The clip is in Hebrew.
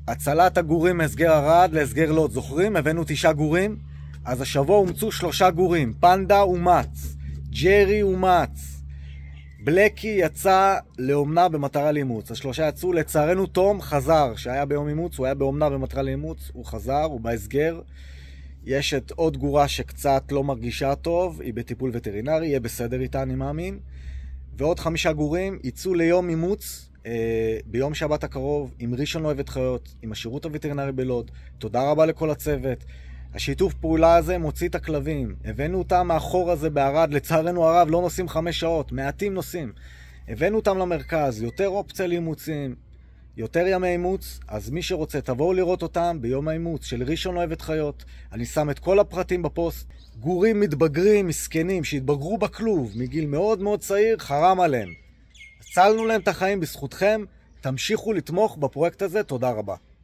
הצלת הגורים מהסגר ערד להסגר לוד. זוכרים? הבאנו 9 גורים. אז השבוע הומצאו 3 גורים. פנדה אומץ, ג'רי אומץ, בלקי יצא לאומנה במטרה לאימוץ. השלושה יצאו. לצערנו תום חזר, שהיה ביום אימוץ, הוא היה באומנה במטרה לאימוץ, הוא חזר, הוא בהסגר. יש את עוד גורה שקצת לא מרגישה טוב, היא בטיפול וטרינרי, יהיה בסדר איתה אני מאמין. ועוד 5 גורים יצאו ליום אימוץ ביום שבת הקרוב, עם ראשון לא אוהבת חיות, עם השירות הווטרינרי בלוד. תודה רבה לכל הצוות. השיתוף פעולה הזה מוציא את הכלבים. הבאנו אותם מאחור הזה בערד, לצערנו הרב לא נוסעים 5 שעות, מעטים נוסעים. הבאנו אותם למרכז, יותר אופציה לאימוצים, יותר ימי אימוץ. אז מי שרוצה תבואו לראות אותם ביום האימוץ של ראשון לא אוהבת חיות. אני שם את כל הפרטים בפוסט. גורים מתבגרים, מסכנים, שהתבגרו בכלוב מגיל מאוד מאוד צעיר, חרם עליהם. הצלנו להם את החיים בזכותכם. תמשיכו לתמוך בפרויקט הזה, תודה רבה.